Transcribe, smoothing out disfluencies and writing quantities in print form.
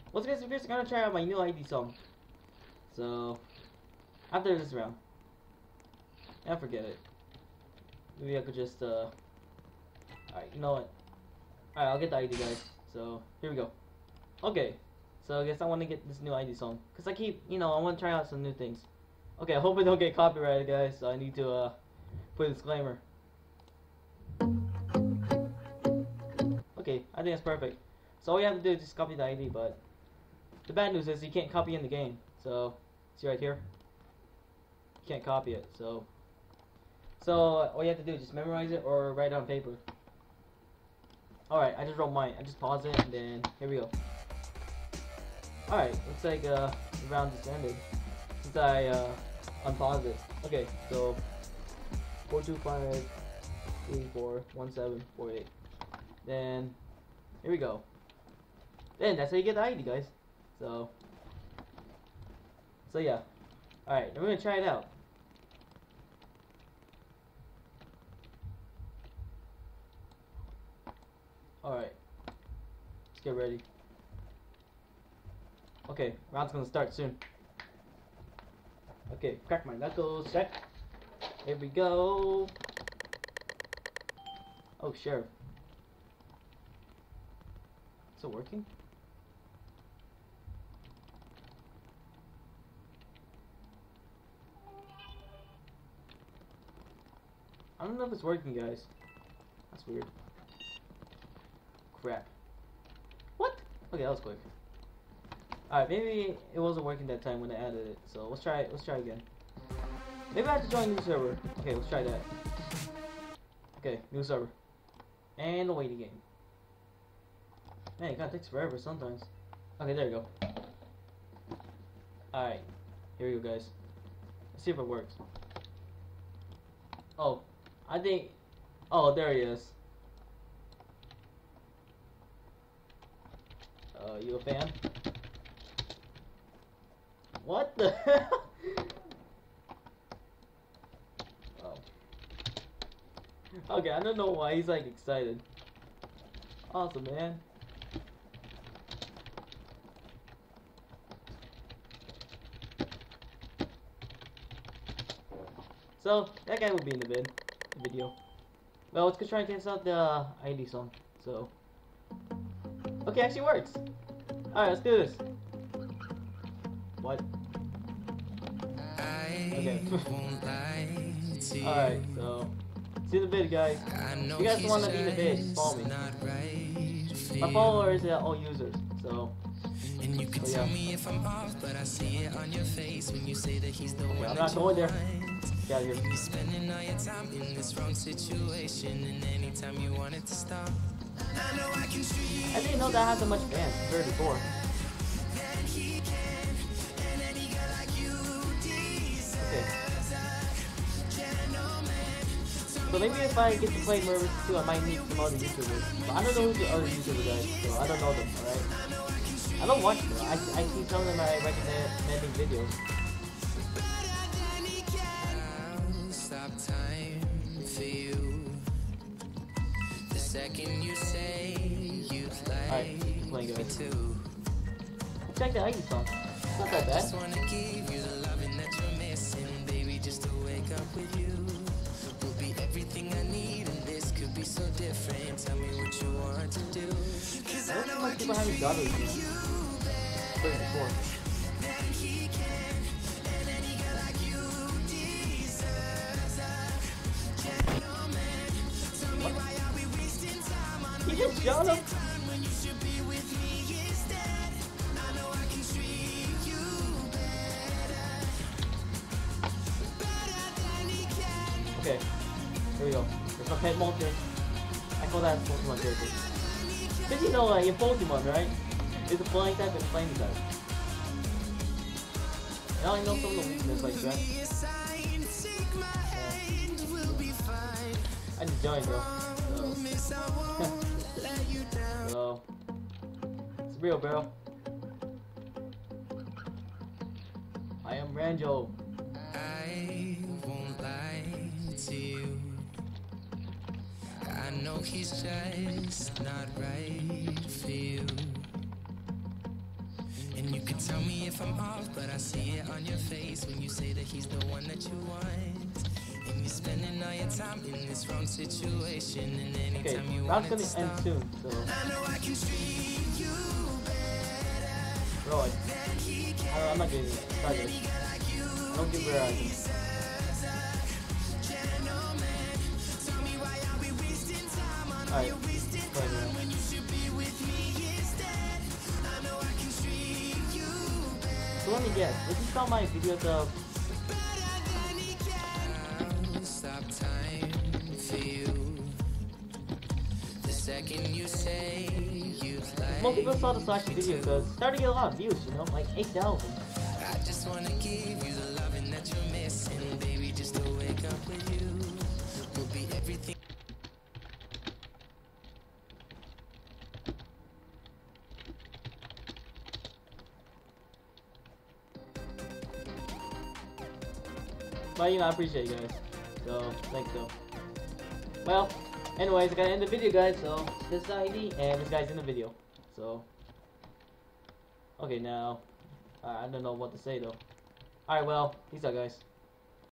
What's guys? I'm gonna try out my new ID song. So after this round, I forget it. Maybe I could just Alright, you know what? Alright, I'll get the ID, guys. So here we go. Okay. So I guess I want to get this new ID song because I keep, I want to try out some new things. Okay, I hope I don't get copyrighted, guys. So I need to put a disclaimer. Okay, I think that's perfect. So all you have to do is just copy the ID, but the bad news is you can't copy in the game. So see right here, you can't copy it. So all you have to do is just memorize it or write it on paper. Alright, I just wrote mine. I just pause it and then here we go. Alright, looks like the round just ended since I unpaused it. Okay, so 425341748. Then here we go. Then that's how you get the ID, guys. So yeah. Alright, then we're gonna try it out. Alright. Let's get ready. Okay, round's gonna start soon. Okay, crack my knuckles, check. Here we go. Oh, sure. Is it working? I don't know if it's working, guys. That's weird. Crap. What? Okay, that was quick. Alright, maybe it wasn't working that time when I added it. So let's try again. Maybe I have to join a new server. Okay, let's try that. Okay, new server. And the waiting game. Man, it kinda takes forever sometimes. Okay, there you go. Alright. Here we go, guys. Let's see if it works. Oh, I think... Oh, there he is. You a fan? What the hell? Oh. Okay, I don't know why he's like excited. Awesome, man. So that guy will be in the video. Well, let's go try and cancel out the ID song. So, okay, actually works. All right, let's do this. What? Okay. Alright, so see the vid, guys. If you guys want to be in the vid, just follow me. My followers are all users, so. And you can tell me if I'm off, but I see it on your face when you say that he's the one. I'm not going there. Get out of here. You're spending all your time in this wrong situation, and anytime you want it to stop. I didn't know that had so much fans compared to before. Okay. So maybe if I get to play Mervis 2, I might meet some other YouTubers. But I don't know who the other YouTubers are, so I don't know them, alright? I don't watch them. I see some of them I recommending videos. Stop time for you. The second you say you'd like me to. Check the ID song. It's not that bad. Just wanna give you the loving that you're missing, baby, just to wake up with you. Will be everything I need, and this could be so different. Tell me what you want to do. Cause I know I can treat you better. He just shot him. Okay, here we go. There's my pet monster. I call that Pokemon character. Because you know, like in Pokemon, right? There's a flying type and a flaming type. And I know some of the weakness like that. I just joined, bro. So it's real, bro. I am Ranjo. I won't lie to you. I know he's just not right for you. And you can tell me if I'm off, but I see it on your face when you say that he's the one that you want. And you're spending all your time in this wrong situation. And anytime you want it to stop, end soon, so. I know I can treat you better. Bro, I'm not getting it. Try this. I don't give her eyes. Alright, when you should be with me instead. I know I can treat you better. So let me guess, this is all my videos of stop time for you. The second you say you'd like. Most people saw the slash video because it's starting to get a lot of views, you know, like 8,000. I just wanna give you the loving that you're missing, baby. Just to wake up with you will be everything. But you know, I appreciate you guys. So, thanks though. Well, anyways, I gotta end the video, guys. So, this ID and this guy's in the video. So, okay, now I don't know what to say though. Alright, well, peace out, guys.